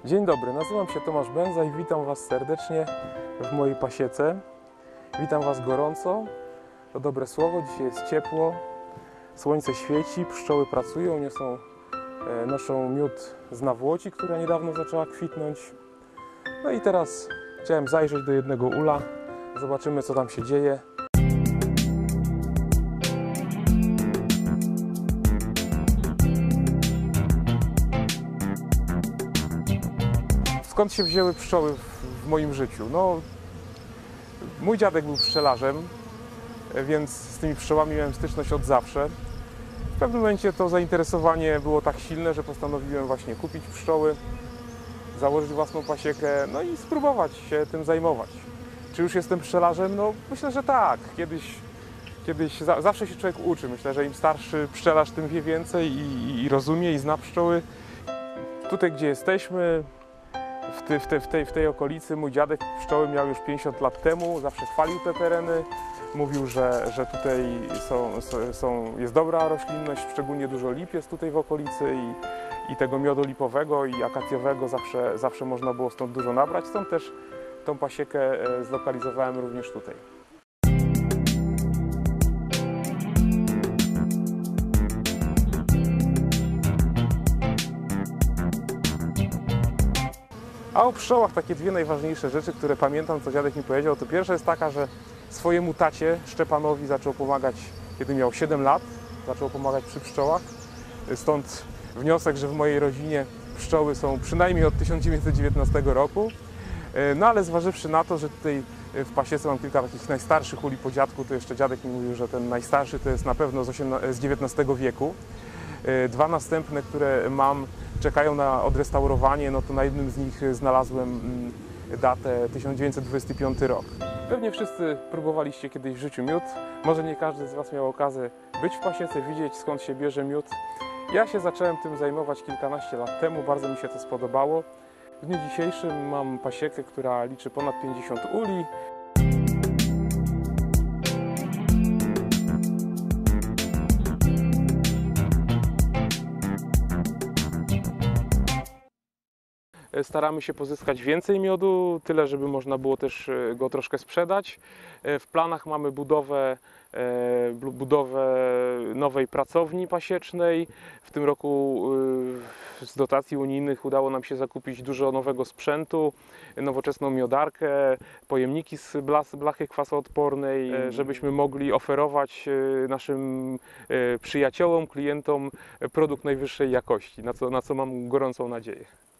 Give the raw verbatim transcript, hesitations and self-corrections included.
Dzień dobry, nazywam się Tomasz Bęza i witam Was serdecznie w mojej pasiece. Witam Was gorąco, to dobre słowo, dzisiaj jest ciepło, słońce świeci, pszczoły pracują, niosą, noszą miód z nawłoci, która niedawno zaczęła kwitnąć. No i teraz chciałem zajrzeć do jednego ula, zobaczymy co tam się dzieje. Skąd się wzięły pszczoły w moim życiu? No, mój dziadek był pszczelarzem, więc z tymi pszczołami miałem styczność od zawsze. W pewnym momencie to zainteresowanie było tak silne, że postanowiłem właśnie kupić pszczoły, założyć własną pasiekę, no i spróbować się tym zajmować. Czy już jestem pszczelarzem? No myślę, że tak. Kiedyś, kiedyś zawsze się człowiek uczy. Myślę, że im starszy pszczelarz, tym wie więcej i, i rozumie i zna pszczoły. Tutaj, gdzie jesteśmy, W, ty, w, te, w, tej, w tej okolicy mój dziadek pszczoły miał już pięćdziesiąt lat temu, zawsze chwalił te tereny, mówił, że, że tutaj są, są, jest dobra roślinność, szczególnie dużo lip jest tutaj w okolicy i, i tego miodu lipowego i akacjowego zawsze, zawsze można było stąd dużo nabrać, stąd też tą pasiekę zlokalizowałem również tutaj. A o pszczołach takie dwie najważniejsze rzeczy, które pamiętam, co dziadek mi powiedział, to pierwsza jest taka, że swojemu tacie Szczepanowi zaczął pomagać, kiedy miał siedem lat, zaczął pomagać przy pszczołach. Stąd wniosek, że w mojej rodzinie pszczoły są przynajmniej od tysiąc dziewięćset dziewiętnastego roku. No ale zważywszy na to, że tutaj w pasiece mam kilka takich najstarszych uli po dziadku, to jeszcze dziadek mi mówił, że ten najstarszy to jest na pewno z dziewiętnastego wieku. Dwa następne, które mam, czekają na odrestaurowanie, no to na jednym z nich znalazłem datę tysiąc dziewięćset dwudziesty piąty rok. Pewnie wszyscy próbowaliście kiedyś w życiu miód. Może nie każdy z Was miał okazję być w pasiece, widzieć skąd się bierze miód. Ja się zacząłem tym zajmować kilkanaście lat temu, bardzo mi się to spodobało. W dniu dzisiejszym mam pasiekę, która liczy ponad pięćdziesiąt uli. Staramy się pozyskać więcej miodu, tyle żeby można było też go troszkę sprzedać. W planach mamy budowę, budowę nowej pracowni pasiecznej. W tym roku z dotacji unijnych udało nam się zakupić dużo nowego sprzętu, nowoczesną miodarkę, pojemniki z blachy kwasoodpornej, żebyśmy mogli oferować naszym przyjaciołom, klientom produkt najwyższej jakości, na co, na co mam gorącą nadzieję.